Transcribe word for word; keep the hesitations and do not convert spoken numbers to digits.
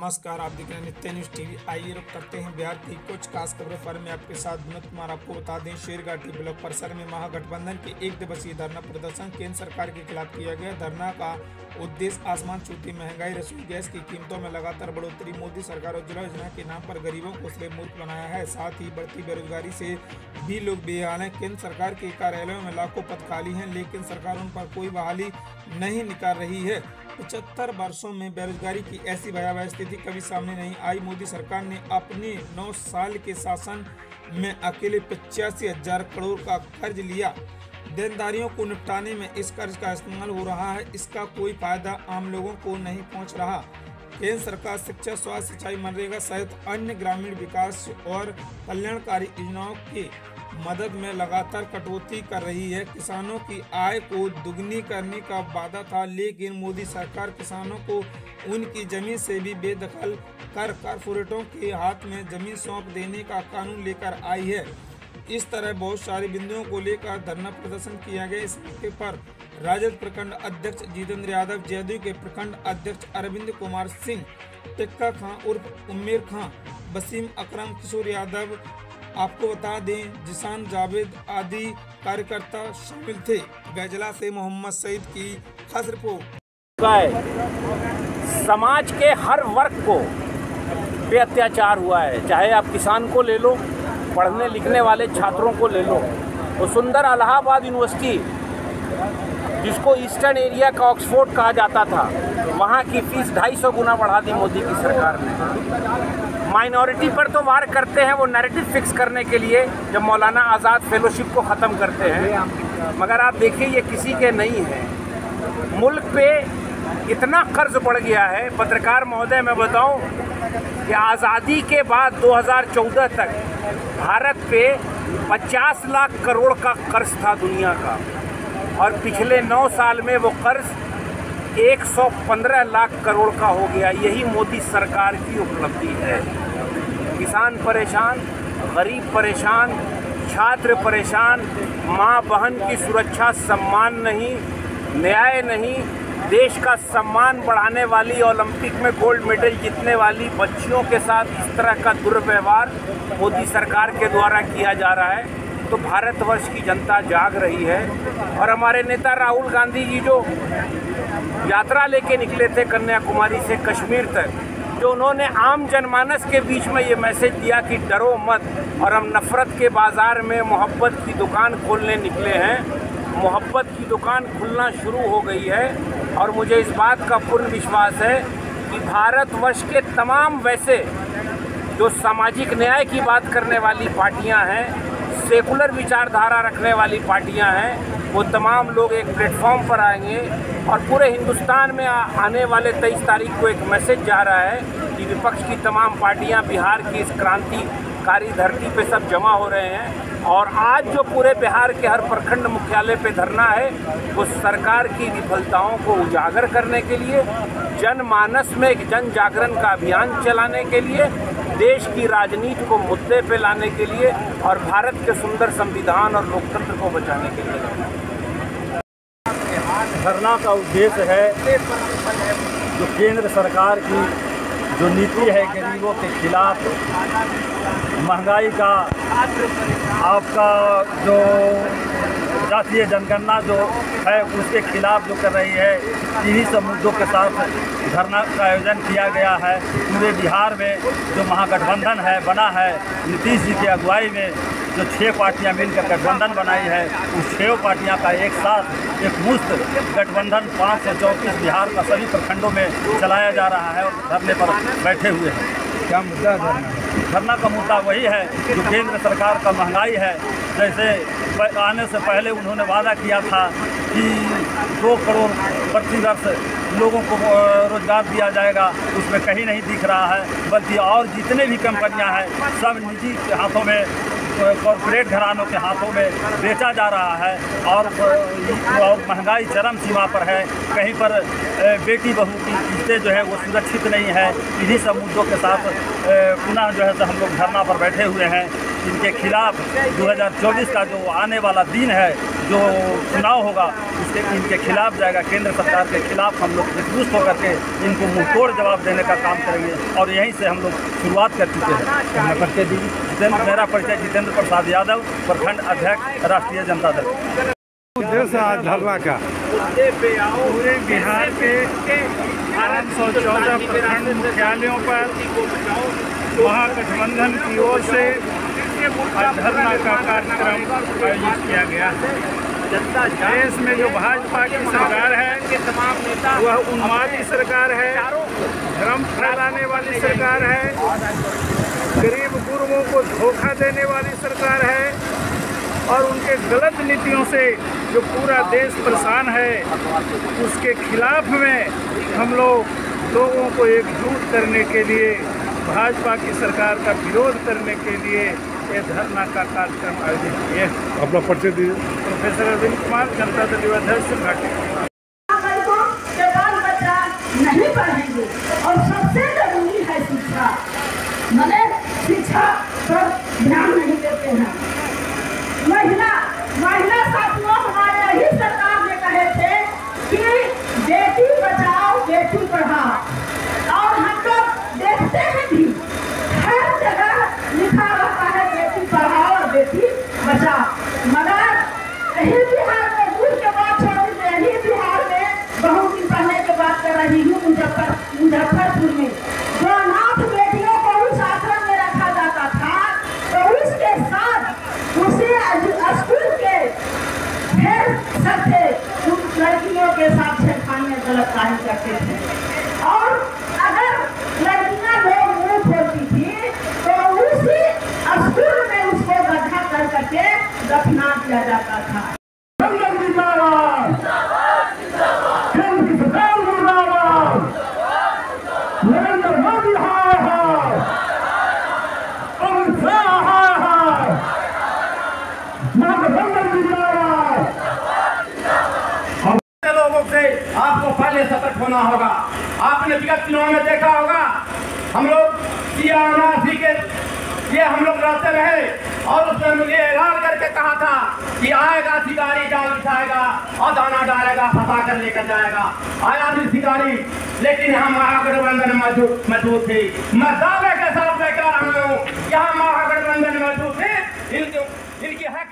नमस्कार, आप देख रहे हैं नित्य न्यूज टीवी। आइए रुक करते हैं बिहार की कुछ खास खबरों पर। मैं आपके साथ विनोद कुमार। आपको बता दें, शेरघाटी ब्लॉक परिसर में महागठबंधन के एक दिवसीय धरना प्रदर्शन केंद्र सरकार के खिलाफ किया गया। धरना का उद्देश्य आसमान छूती महंगाई, रसोई गैस की कीमतों में लगातार बढ़ोतरी, मोदी सरकार उज्ज्वला योजना के नाम पर गरीबों को सिर्फ मूर्ख बनाया है। साथ ही बढ़ती बेरोजगारी से भी लोग बेहाल हैं। केंद्र सरकार के कार्यालयों में लाखों पद खाली हैं, लेकिन सरकार उन पर कोई बहाली नहीं निकाल रही है। पचहत्तर वर्षों में बेरोजगारी की ऐसी भयावह स्थिति कभी सामने नहीं आई। मोदी सरकार ने अपने नौ साल के शासन में अकेले पचासी हजार करोड़ का कर्ज लिया। देनदारियों को निपटाने में इस कर्ज का इस्तेमाल हो रहा है। इसका कोई फायदा आम लोगों को नहीं पहुंच रहा। केंद्र सरकार शिक्षा, स्वास्थ्य, सिंचाई, मनरेगा सहित अन्य ग्रामीण विकास और कल्याणकारी योजनाओं की मदद में लगातार कटौती कर रही है। किसानों की आय को दुगनी करने का वादा था, लेकिन मोदी सरकार किसानों को उनकी जमीन से भी बेदखल कर कारपोरेटों के हाथ में जमीन सौंप देने का कानून लेकर आई है। इस तरह बहुत सारी बिंदुओं को लेकर धरना प्रदर्शन किया गया। इस मौके पर राजद प्रखंड अध्यक्ष जितेंद्र यादव, जदयू के प्रखंड अध्यक्ष अरविंद कुमार सिंह, टिक्का खां उर्फ उम्मेर खां, वसीम अकरम, किशोर यादव, आपको बता दें जिसान जावेद आदि कार्यकर्ता शामिल थे। गैजला से मोहम्मद सईद की खास रिपोर्ट। समाज के हर वर्ग को पे अत्याचार हुआ है, चाहे आप किसान को ले लो, पढ़ने लिखने वाले छात्रों को ले लो। वो सुंदर इलाहाबाद यूनिवर्सिटी, जिसको ईस्टर्न एरिया का ऑक्सफोर्ड कहा जाता था, वहाँ की फीस ढाई सौ गुना बढ़ा दी मोदी की सरकार ने। माइनॉरिटी पर तो वार करते हैं वो नैरेटिव फिक्स करने के लिए, जब मौलाना आज़ाद फेलोशिप को ख़त्म करते हैं, मगर आप देखिए ये किसी के नहीं है। मुल्क पे इतना कर्ज बढ़ गया है। पत्रकार महोदय, मैं बताऊं कि आज़ादी के बाद दो हज़ार चौदह तक भारत पे पचास लाख करोड़ का कर्ज था दुनिया का, और पिछले नौ साल में वो कर्ज एक सौ पंद्रह लाख करोड़ का हो गया। यही मोदी सरकार की उपलब्धि है। किसान परेशान, गरीब परेशान, छात्र परेशान, माँ बहन की सुरक्षा, सम्मान नहीं, न्याय नहीं, देश का सम्मान बढ़ाने वाली, ओलंपिक में गोल्ड मेडल जीतने वाली बच्चियों के साथ इस तरह का दुर्व्यवहार मोदी सरकार के द्वारा किया जा रहा है। तो भारतवर्ष की जनता जाग रही है। और हमारे नेता राहुल गांधी जी जो यात्रा लेके निकले थे कन्याकुमारी से कश्मीर तक, जो उन्होंने आम जनमानस के बीच में ये मैसेज दिया कि डरो मत, और हम नफ़रत के बाज़ार में मोहब्बत की दुकान खोलने निकले हैं। मोहब्बत की दुकान खुलना शुरू हो गई है, और मुझे इस बात का पूर्ण विश्वास है कि भारतवर्ष के तमाम वैसे जो सामाजिक न्याय की बात करने वाली पार्टियां हैं, सेकुलर विचारधारा रखने वाली पार्टियां हैं, वो तमाम लोग एक प्लेटफॉर्म पर आएंगे। और पूरे हिंदुस्तान में आने वाले तेईस तारीख को एक मैसेज जा रहा है कि विपक्ष की तमाम पार्टियां बिहार की इस क्रांतिकारी धरती पे सब जमा हो रहे हैं। और आज जो पूरे बिहार के हर प्रखंड मुख्यालय पे धरना है, वो सरकार की विफलताओं को उजागर करने के लिए, जनमानस में एक जन जागरण का अभियान चलाने के लिए, देश की राजनीति को मुद्दे पे लाने के लिए, और भारत के सुंदर संविधान और लोकतंत्र को बचाने के लिए। धरना का उद्देश्य है जो केंद्र सरकार की जो नीति है गरीबों के खिलाफ, महंगाई का, आपका जो जातीय जनगणना जो है उसके खिलाफ जो कर रही है, इन्हीं सब मुद्दों के साथ धरना का आयोजन किया गया है। पूरे बिहार में जो महागठबंधन है बना है, नीतीश जी की अगुवाई में जो छह पार्टियां मिलकर गठबंधन बनाई है, उस छह पार्टियां का एक साथ एक मुश्त गठबंधन पाँच सौ चौंतीस बिहार का सभी प्रखंडों में चलाया जा रहा है, और धरने पर बैठे हुए हैं। क्या मुद्दा है? धरना का मुद्दा वही है जो केंद्र सरकार का महंगाई है। जैसे आने से पहले उन्होंने वादा किया था कि दो करोड़ प्रति वर्ष लोगों को रोजगार दिया जाएगा, उसमें कहीं नहीं दिख रहा है, बल्कि और जितने भी कंपनियां हैं सब निजी हाथों में, कॉर्पोरेट घरानों के हाथों में बेचा जा रहा है। और और महंगाई चरम सीमा पर है। कहीं पर बेटी बहू की किस्तें जो है वो सुरक्षित नहीं है। इन्हीं सब मुद्दों के साथ पुनः जो है तो हम लोग धरना पर बैठे हुए हैं। इनके खिलाफ दो हज़ार चौबीस का जो आने वाला दिन है, जो चुनाव होगा, उसके इनके खिलाफ जाएगा। केंद्र सरकार के खिलाफ हम लोग एकजुट होकर के इनको मुंहतोड़ जवाब देने का काम करेंगे और यहीं से हम लोग शुरुआत कर चुके हैं। परिचय दीजिए। मेरा परिचय जितेंद्र प्रसाद यादव, प्रखंड अध्यक्ष, राष्ट्रीय जनता दल। उद्देश्य आज धरना का पूरे बिहार के आठ सौ चौदह प्रखंड मुख्यालयों पर महागठबंधन की ओर से धरना का कार्यक्रम आयोजित किया गया है। देश में जो भाजपा की सरकार है वह उन्मादी सरकार है, भ्रम फैलाने वाली सरकार है, गरीब गुरुओं को धोखा देने वाली सरकार है और उनके गलत नीतियों से जो पूरा देश परेशान है, उसके खिलाफ में हम लोग लोगों को एकजुट करने के लिए, भाजपा की सरकार का विरोध करने के लिए ये धरना का कार्यक्रम आयोजित किए। अपना परिचय दीजिए। प्रोफेसर अरविंद कुमार, जनता दल युवाध्यक्ष घाटी। बाल बच्चा नहीं पढ़ेंगे और सबसे जरूरी है शिक्षा, मैंने शिक्षा पर ध्यान नहीं देते हैं। महिला महिला साथियों, हमारे यही सरकार ने कहे थे कि बेटी बचाओ बेटी पढ़ाओ, और हम लोग देखते हैं भी हर जगह लिखा रहता है बेटी पढ़ाओ और बेटी बचाओ, मगर यही बिहार में दूर के बाद छोड़ दीजिए, यही बिहार में बहुत दिन पहले की बात कर रही हूँ, मुजफ्फर मुजफ्फरपुर में जो अनाथ बेटियों को उस आश्रम में रखा जाता था, तो उसके साथ उसी स्कूल के फिर सब थे उन लड़कियों के साथ छेड़खानियां गलत कार्य करते थे, और अगर लड़कियां लोग मुंह खोलती थी तो उसी स्कूल में उसको गड्ढा कर करके दफना किया जाता था। नरेंद्र मोदी हाय हाय, अमित शाह हाय हाय, महागठबंधन जिंदाबाद। लोगों से आपको पहले सतर्क होना होगा। आपने विगत चुनाव में देखा होगा, हम लोग सीआरसी के ये हम लोग रहते रहे और उसने मुझे ऐलान करके कहा था कि आएगा शिकारी जाल बिछाएगा और दाना डालेगा, फंसा कर लेकर जाएगा। आया भी शिकारी, लेकिन यहाँ महागठबंधन मौजूद मौजूद थी। मैं दावे के साथ मैं कह रहा हूँ यहाँ महागठबंधन मौजूद थी। इनकी इनकी हक